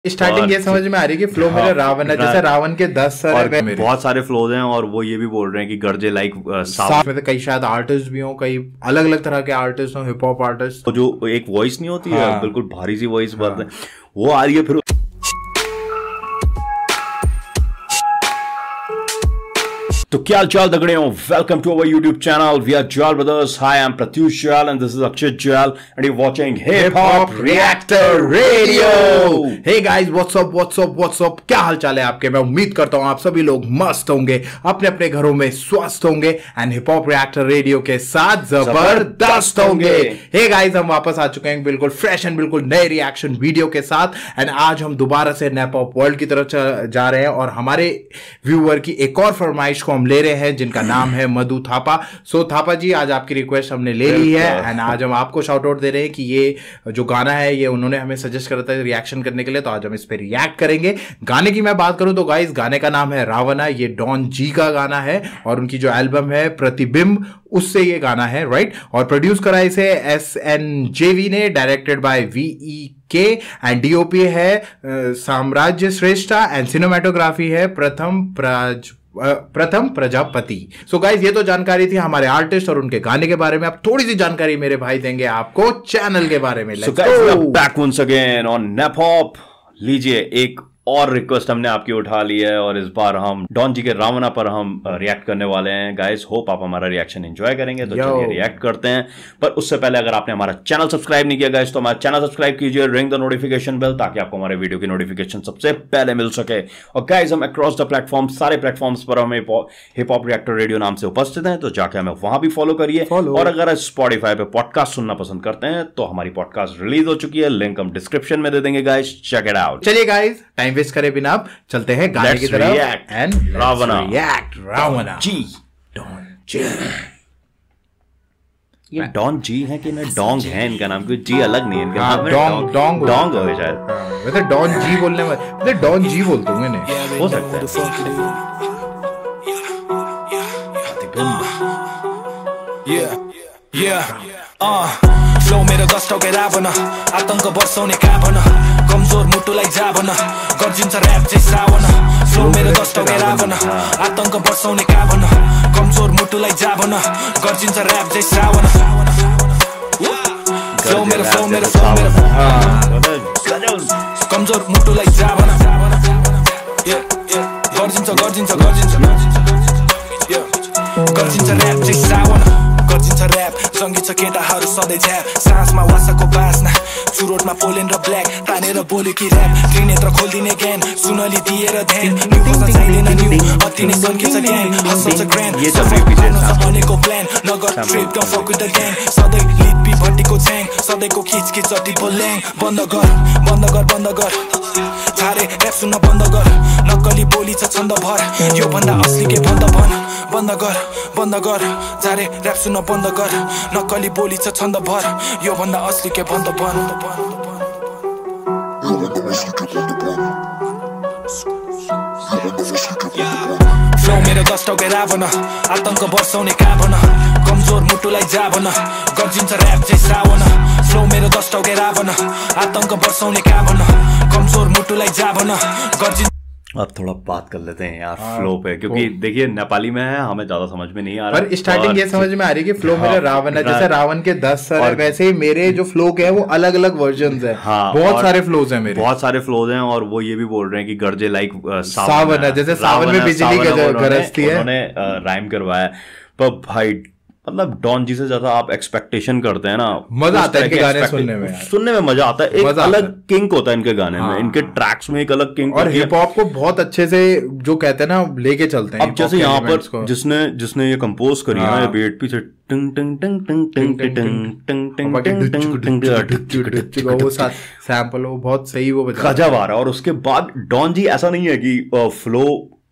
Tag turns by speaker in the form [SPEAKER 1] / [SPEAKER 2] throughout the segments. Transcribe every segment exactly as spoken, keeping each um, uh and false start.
[SPEAKER 1] Starting ये समझ में आ रही है कि फ्लो हाँ, मेरा रावण है, जैसे रावण के दस सर
[SPEAKER 2] और है मेरे। बहुत सारे फ्लोज हैं और वो ये भी बोल रहे हैं कि गर्जे लाइक साफ
[SPEAKER 1] में कई शायद आर्टिस्ट भी हो, कई अलग अलग तरह के आर्टिस्ट हो, हिप हॉप आर्टिस्ट।
[SPEAKER 2] तो जो एक वॉइस नहीं होती हाँ, है बिल्कुल भारी सी वॉइस हाँ, बात है वो आ रही है। फिर तो क्या चाल दगड़े हो, welcome to our YouTube channel we are Jwal brothers. Hi I am Pratyush Jwal and this is Akshit Jwal and you watching hip hop reactor radio.
[SPEAKER 1] Hey guys, what's up what's up what's up, क्या हाल चाल है आपके? मैं उम्मीद करता हूं आप सभी लोग मस्त होंगे, अपने अपने घरों में स्वस्थ होंगे and hip hop reactor radio के साथ जबरदस्त होंगे। हे गाइस, हम वापस आ चुके हैं बिल्कुल फ्रेश एंड बिल्कुल नए रिएक्शन वीडियो के साथ एंड आज हम दोबारा से नैप ऑफ वर्ल्ड की तरफ जा रहे हैं और हमारे व्यूअर की एक और फरमाइश को ले रहे हैं जिनका नाम है मधु थापा। सो थापा जी, आज आपकी रिक्वेस्ट हमने ले ली है एंड आज हम आपको शाउट आउट दे रहे हैं कि ये जो गाना है ये उन्होंने हमें सजेस्ट करा था रिएक्शन करने के लिए, तो आज हम इस पे रिएक्ट करेंगे। गाने की मैं बात करूं तो गाइस, गाने का नाम है रावणा। ये डॉन जी का गाना है और उनकी जो एल्बम है प्रतिबिंब, उससे ये गाना है, राइट। और प्रोड्यूस करा इसे एस एन जे वी ने, directed by V E K and DOP है साम्राज्य श्रेष्ठा एंड सिनेमेटोग्राफी है प्रथम प्रज प्रथम प्रजापति। सो so गाइज, ये तो जानकारी थी हमारे आर्टिस्ट और उनके गाने के बारे में। अब थोड़ी सी जानकारी मेरे भाई देंगे आपको चैनल के बारे में।
[SPEAKER 2] so guys, we are back once again on Nap Hop। लीजिए, एक और रिक्वेस्ट हमने आपकी उठा ली है और इस बार हम डॉन जी के रावणा पर हम रिएक्ट करने वाले हैं। गाइस, होप आप हमारा रिएक्शन एंजॉय करेंगे, तो चलिए रिएक्ट करते हैं। पर उससे पहले अगर आपने हमारा चैनल सब्सक्राइब नहीं किया गाइस, तो हमारा चैनल सब्सक्राइब कीजिए, रिंग द नोटिफिकेशन बेल, ताकि आपको हमारे वीडियो की नोटिफिकेशन सबसे पहले मिल सके। और गाइस, हम अक्रॉस द प्लेटफॉर्म, सारे प्लेटफॉर्म्स पर हमें हिप हॉप रिएक्टर रेडियो नाम से उपस्थित हैं, तो जाके हमें वहां भी फॉलो करिए। और अगर स्पॉटिफाई पे पॉडकास्ट सुनना पसंद करते हैं तो हमारी पॉडकास्ट रिलीज हो चुकी है, लिंक हम डिस्क्रिप्शन में दे देंगे गाइस, चेक इट आउट।
[SPEAKER 1] चलिए गाइस, टाइम वेस्ट करे बिना चलते हैं गाने की तरफ
[SPEAKER 2] and Ravana.
[SPEAKER 1] React Ravana
[SPEAKER 2] ji,
[SPEAKER 1] don ji.
[SPEAKER 2] ये डॉन जी है कि ना डोंग है इनका नाम? क्यों जी अलग नहीं है इनका नाम?
[SPEAKER 1] डोंग डोंग
[SPEAKER 2] डोंग हो शायद।
[SPEAKER 1] वैसे डॉन जी बोलने में वैसे डॉन जी बोलते होंगे ने,
[SPEAKER 2] हो सकता
[SPEAKER 3] है। फ्लो मेरो गस्ट के रावण, आतंक बर्साउने काभन, कमजोर मुटुलाई जाभन, गर्जिन्छ र्याप चाहिँ श्रावण। फ्लो मेरो गस्ट के रावण, आतंक बर्साउने काभन, कमजोर मुटुलाई जाभन, गर्जिन्छ र्याप चाहिँ श्रावण। फ्लो मेरो फ्लो मेरो फ्लो मेरो कमजोर मुटुलाई जाभन, गर्जिन्छ गर्जिन्छ गर्जिन्छ गर्जिन्छ र्याप चाहिँ श्रावण। गर्जिन्छ र्याप, जङ्गी छ केटाहरू सधैँ झ्याप, सासमा वासाको बास्ना, चुरोटमा पोलेन र ब्ल्याक, तानेर बोल्यो कि र्याप, त्रिनेत्र खोलिदिने ज्ञान, सुनली दिएर ध्यान, न्युक्लियस चाहिँदैन न्यु, अति नै सन्किन्छ ग्याङ, हँसाउँछ ग्रान्ड, भनेको प्लान, नगर trip don't fuck with the gang, सधैँ लिपी भट्टीको छ्याङ, सधैँको खिचखिच जति बोल्याङ, बन्द गर बन्द गर बन्द गर, छारे र्याप सुन्न बन्द गर, नक्कली बोली छ छन्दभर, यो भन्दा असली के भन्द भन, बन्द गर बन्द गर, छारे र्याप सुन्न बन्द गर, नक्कली बोली छ छन्दभर, यो भन्दा असली के भन्द भन। फ्लो मेरो गस्ट के रावण, आतंक बर्साउने काभन, कमजोर मुटुलाई जाभन, गर्जिन्छ र्याप चाहिँ श्रावण। फ्लो मेरो गस्ट के रावण, आतंक बर्साउने काभन, कमजोर मुटुलाई जाभन, गर्जिन्छ।
[SPEAKER 2] अब थोड़ा बात कर लेते हैं यार फ्लो पे, क्योंकि देखिए नेपाली में है, हमें ज्यादा समझ में नहीं आ रहा।
[SPEAKER 1] पर स्टार्टिंग ये समझ में आ रही है कि फ्लो मेरा रावण है, जैसे रावण के दस सर है, वैसे ही मेरे जो फ्लो के हैं वो अलग अलग वर्जन्स हैं। हाँ, बहुत सारे फ्लोज हैं मेरे,
[SPEAKER 2] बहुत सारे फ्लोज हैं और वो ये भी बोल रहे हैं कि गर्जे लाइक
[SPEAKER 1] सावन है, जैसे सावन में बिजली गरजती है,
[SPEAKER 2] उन्होंने राइम करवाया। पर भाई मतलब डॉन जी से ज्यादा आप एक्सपेक्टेशन करते हैं ना,
[SPEAKER 1] मजा आता है इनके गाने सुनने में,
[SPEAKER 2] सुनने में मजा आता है। एक अलग किंक होता है इनके गाने में, इनके ट्रैक्स में एक अलग किंक,
[SPEAKER 1] और हिप हॉप को बहुत अच्छे से जो कहते हैं ना लेके चलते हैं।
[SPEAKER 2] अब जैसे यहाँ पर जिसने जिसने ये कंपोज करी है, बीट पीछे टंग टंग टंग टंग टंग टंग टंग टंग टंग,
[SPEAKER 1] वो साथ सैंपल वो बहुत सही वो
[SPEAKER 2] गजब आ रहा है। और उसके बाद डॉन जी ऐसा नहीं है कि फ्लो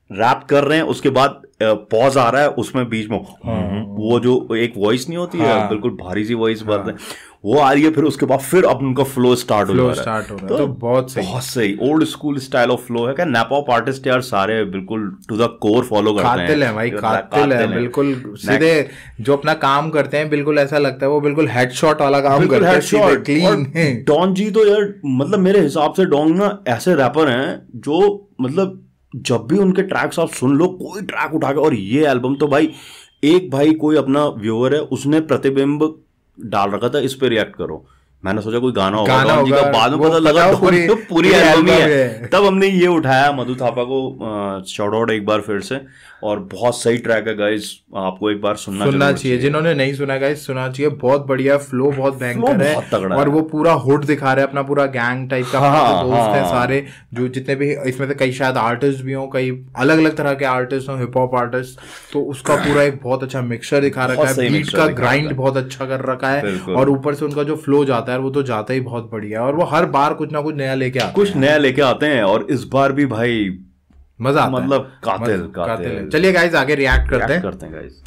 [SPEAKER 2] रैप कर रहे हैं, उसके बाद पॉज आ रहा है, उसमें बीच में वो जो एक वॉइस नहीं होती है, बिल्कुल भारी सी वॉइस बोलते हैं, वो आ रही है, फिर उसके बाद फिर अब उनका फ्लो स्टार्ट हो जा रहा है,
[SPEAKER 1] तो, तो बहुत सही
[SPEAKER 2] बहुत सही old school style of flow है। क्या नैपॉप आर्टिस्ट यार सारे बिल्कुल टू द कोर फॉलो करते हैं,
[SPEAKER 1] कातिल है भाई, कातिल है बिल्कुल, सीधे जो अपना काम करते हैं बिल्कुल ऐसा लगता है वो बिल्कुल हेडशॉट वाला काम करते हैं, सीधे क्लीन है।
[SPEAKER 2] डॉन जी तो यार मतलब मेरे हिसाब से डॉन ना ऐसे रैपर हैं जो मतलब जब भी उनके ट्रैक्स आप सुन लो, कोई ट्रैक उठा के, और ये एल्बम तो भाई एक भाई कोई अपना व्यूअर है उसने प्रतिबिंब डाल रखा था, इस पे रिएक्ट करो, मैंने सोचा कोई गाना होगा डॉन जी का, बाद में पता लगा पूरी तो पूरी एल्बम ही है, तब हमने ये उठाया मधु थापा को शॉट आउट एक बार फिर से, और बहुत सही ट्रैक है गाइस, आपको एक बार सुनना
[SPEAKER 1] सुनना चाहिए, जिन्होंने नहीं सुना गाइस सुनना चाहिए, बहुत बढ़िया फ्लो, बहुत भयंकर है, और वो पूरा हुड दिखा रहे हैं, अपना पूरा गैंग टाइप का, हाँ, दोस्त हाँ, है सारे जो जितने भी इसमें से, कई शायद आर्टिस्ट भी हों, कई अलग अलग तरह के आर्टिस्ट हों, हिप हॉप आर्टिस्ट, तो उसका पूरा एक बहुत अच्छा मिक्सचर दिखा रखा है, बीट का ग्राइंड बहुत अच्छा कर रखा है, और ऊपर से उनका जो फ्लो जाता है वो तो जाता ही बहुत बढ़िया है, और वो हर बार कुछ ना कुछ नया लेके आते
[SPEAKER 2] कुछ नया लेके आते हैं, और इस बार भी भाई
[SPEAKER 1] मजा आता
[SPEAKER 2] मतलब
[SPEAKER 1] है,
[SPEAKER 2] कातिल कातिल,
[SPEAKER 1] कातिल। चलिए गाइस आगे रिएक्ट करते हैं
[SPEAKER 2] करते हैं गाइस।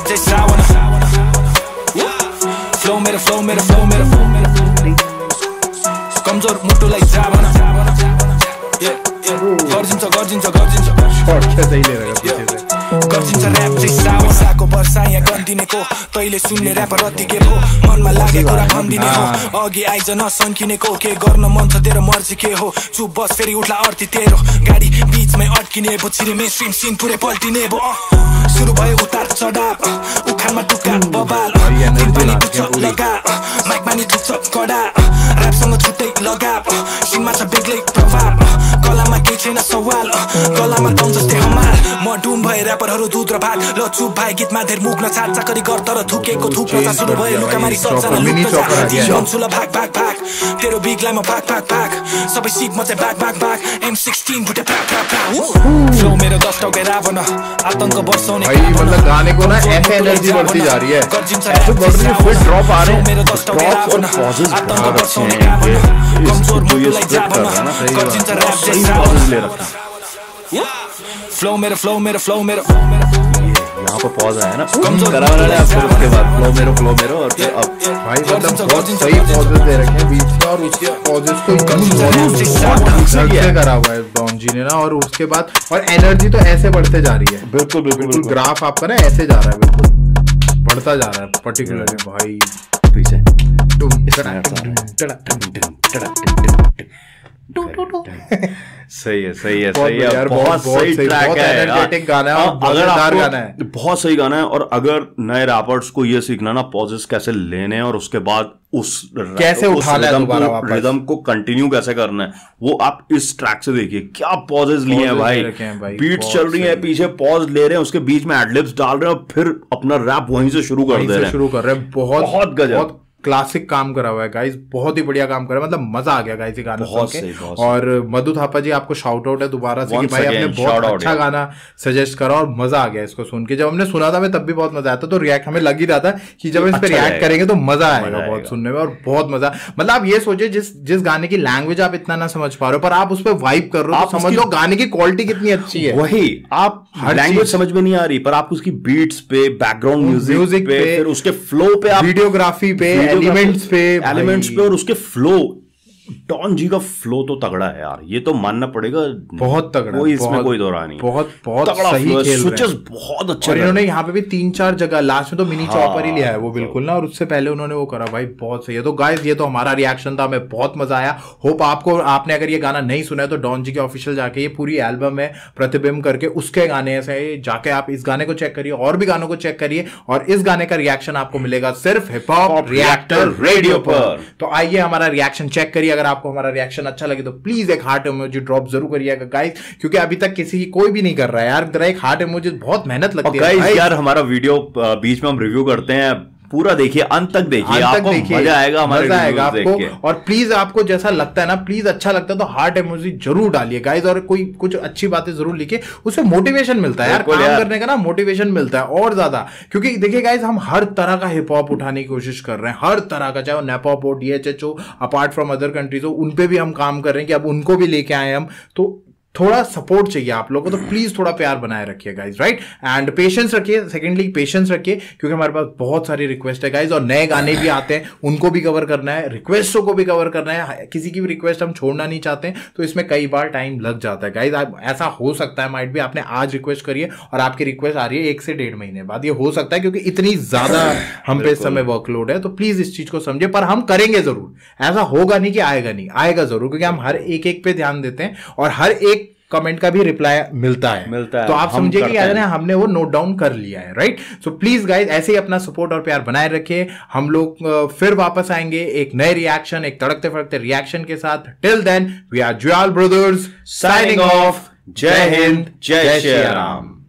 [SPEAKER 3] फ्लो मेरा फ्लो मेरा फ्लो मेरा कमजोर मुटुलाई जावना गर्जिन्छ गर्जिन्छ गर्जिन्छ
[SPEAKER 1] शॉट क्या सही ले रहा है पीछे से,
[SPEAKER 3] गर्जिन्छ र्याप चाहिँ सावसाको वर्षा यहाँ गन्दिनेको, तैले सुन्ने र्यापर अतिकै भो, मनमा लागे कुरा भनिदिने हो, अघि आइज नसन्किनेको, के गर्न मन छ तेरो मर्जी के हो, चुप बस फेरि उठ्ला अर्थी तेरो, गाडी बीचमै अड्किने भो, छिरे मेनस्ट्रिम सिन पुरै पल्टिने भो, सुरु भयो उतार चढाव, उखानमा टुक्का बबाल, पानी टुच्छ लगा, माइकमा नि टुच्छ कडा, र्यापसँग छुट्टै लगाव, सिनमा छ बेग्लै प्रभाव, कलामा केही छैन सवाल, कलामा दम जस्तै हमाल, म डुम भए र्यापरहरू दुध र भात, ल चुप भाइ गीतमा धेर मुख नछाड चाकरी गर, तर थुकेको थुक्न जा, सुरु भयो लुकामारी सबजना लुक्न जा, भन्छु ल भाग भाग भाग, तेरो बिगलाई म भाग भाग भाग, सबै सिक म चाहिँ भाग भाग भाग, एम सिक्सटीन भुटे भाग भाग भाग, फ्लो मेरो दस टाउके रावण, आतंक बर्साउने
[SPEAKER 1] भाई, मतलब गाने को ना ऐसे एनर्जी बढ़ती जा रही है,
[SPEAKER 2] ऐसे बढ़ रही है, फिर ड्रॉप आ रहे हैं, ड्रॉप और पॉजेस बहुत अच्छे हैं, कमजोर मुटुलाई जावना गर्जिन्छ र्याप चाहिँ सावना ले रखा है,
[SPEAKER 3] फ्लो मेरा फ्लो मेरा फ्लो मेरा,
[SPEAKER 2] यहाँ पर पॉज आया ना करा वाला है, फिर उसके बाद फ्लो मेरो फ्लो मेरो, और फिर अब
[SPEAKER 1] भाई मतलब बहुत सही पॉजेस दे रखे हैं बीच में, और उसके पॉजेस को करा हुआ है डॉन जी ने ना, और उसके बाद और एनर्जी तो ऐसे बढ़ते जा रही है,
[SPEAKER 2] बिल्कुल बिल्कुल
[SPEAKER 1] बिल्कुल ग्राफ आपका ना ऐसे जा रहा है, बिल्कुल बढ़ता जा रहा है पर्टिकुलरली भाई,
[SPEAKER 2] पीछे सही है सही है सही है यार, बहुत सही ट्रैक है,
[SPEAKER 1] एनर्जेटिक गाना है,
[SPEAKER 2] अगर आपको बहुत सही गाना है, और अगर नए रैपर्स को ये सीखना ना पॉजेस कैसे लेने हैं, और उसके बाद उस
[SPEAKER 1] कैसे उठाना है दोबारा वापस,
[SPEAKER 2] रिदम को कंटिन्यू कैसे करना है, वो आप इस ट्रैक से देखिए क्या पॉजेस लिए हैं भाई, बीट चल रही है पीछे पॉज ले रहे हैं, उसके बीच में एडलिप्स डाल रहे हैं, और फिर अपना रैप वहीं से शुरू कर दे रहे हैं,
[SPEAKER 1] शुरू कर रहे हैं, बहुत
[SPEAKER 2] बहुत गजब
[SPEAKER 1] क्लासिक काम करा हुआ है गाइस, बहुत ही बढ़िया काम करा है, मतलब मजा आ गया गाइस ये गाना सुन के, और मधु थापा जी आपको शाउट आउट है दोबारा से कि भाई आपने बहुत अच्छा गाना सजेस्ट करा, और मजा आ गया इसको सुन के, जब हमने सुना था मैं तब भी बहुत मजा आया था, तो रिएक्ट हमें लग ही रहा था कि जब इस पे रिएक्ट करेंगे तो मजा आएगा बहुत सुनने में, और बहुत मजा, मतलब आप ये सोचिए जिस जिस गाने की लैंग्वेज आप इतना ना समझ पा रहे हो, पर आप उस पर वाइब कर रहे हो, तो समझ लो गाने की क्वालिटी कितनी अच्छी है,
[SPEAKER 2] वही आप लैंग्वेज समझ में नहीं आ रही, पर आप उसकी बीट्स पे, बैकग्राउंड म्यूजिक पे, फिर उसके फ्लो पे,
[SPEAKER 1] वीडियोग्राफी पे, एलिमेंट्स पे
[SPEAKER 2] एलिमेंट्स पे, और उसके फ्लो, डॉन जी का फ्लो तो तगड़ा है यार, ये तो मानना पड़ेगा,
[SPEAKER 1] बहुत तगड़ा,
[SPEAKER 2] कोई इसमें कोई दो राय नहीं,
[SPEAKER 1] बहुत बहुत सही खेल रहे हैं,
[SPEAKER 2] स्विचेस बहुत अच्छे,
[SPEAKER 1] और इन्होंने यहाँ पे भी तीन चार जगह लास्ट में तो मिनी चॉपर ही लिया है वो बिल्कुल ना, और उससे पहले उन्होंने वो करा, भाई बहुत सही है। तो गाइस ये तो हमारा रिएक्शन था, हमें बहुत मजा आया, होप आपको, आपने अगर ये गाना नहीं सुना है तो डॉन जी के ऑफिशियल जाके ये पूरी एल्बम है प्रतिबिंब करके, उसके गाने ऐसे जाके आप इस गाने को चेक करिए, और भी गानों को चेक करिए, और इस गाने का रिएक्शन आपको मिलेगा सिर्फ हिप हॉप रिएक्टर रेडियो पर। तो आइए हमारा रिएक्शन चेक करिए, अगर आपको हमारा रिएक्शन अच्छा लगे तो प्लीज एक हार्ट इमोजी ड्रॉप जरूर करिएगा गाइस, क्योंकि अभी तक किसी की कोई भी नहीं कर रहा है यार, जरा एक हार्ट इमोजी बहुत मेहनत लगती है
[SPEAKER 2] गाइस यार, हमारा वीडियो बीच में हम रिव्यू करते हैं, पूरा देखिए, अंत तक देखिए, आपको मजा आएगा, मजा आएगा
[SPEAKER 1] आपको, और प्लीज आपको जैसा लगता है ना, प्लीज अच्छा लगता है तो हार्ट इमोजी जरूर डालिए गाइस, और कोई कुछ अच्छी बातें जरूर लिखिए, उससे मोटिवेशन मिलता है यार, काम यार। करने का ना मोटिवेशन मिलता है और ज्यादा, क्योंकि देखिए गाइस हम हर तरह का हिप हॉप उठाने की कोशिश कर रहे हैं, हर तरह का, चाहे वो नैपॉप हो, डीएचएच हो, अपार्ट फ्रॉम अदर कंट्रीज हो, उन पे भी हम काम कर रहे हैं कि अब उनको भी लेके आए हम, तो थोड़ा सपोर्ट चाहिए आप लोगों को, तो प्लीज थोड़ा प्यार बनाए रखिए गाइज, राइट। एंड पेशेंस रखिए, सेकेंडली पेशेंस रखिए, क्योंकि हमारे पास बहुत सारी रिक्वेस्ट है गाइज, और नए गाने भी आते हैं, उनको भी कवर करना है, रिक्वेस्टों को भी कवर करना है, किसी की भी रिक्वेस्ट हम छोड़ना नहीं चाहते हैं, तो इसमें कई बार टाइम लग जाता है गाइज। ऐसा हो सकता है माइट भी आपने आज रिक्वेस्ट करी है और आपकी रिक्वेस्ट आ रही है एक से डेढ़ महीने बाद, ये हो सकता है, क्योंकि इतनी ज्यादा हम पे इस समय वर्कलोड है। तो प्लीज इस चीज को समझे, पर हम करेंगे जरूर, ऐसा होगा नहीं कि आएगा नहीं, आएगा जरूर, क्योंकि हम हर एक एक पे ध्यान देते हैं और हर एक कमेंट का भी रिप्लाई मिलता है
[SPEAKER 2] मिलता है
[SPEAKER 1] तो आप समझे कि यार हमने वो नोट डाउन कर लिया है, राइट। सो प्लीज गाइज ऐसे ही अपना सपोर्ट और प्यार बनाए रखिए। हम लोग फिर वापस आएंगे एक नए रिएक्शन, एक तड़कते फड़कते रिएक्शन के साथ। Till then we are Jwal brothers signing off. जय हिंद, जय श्री राम।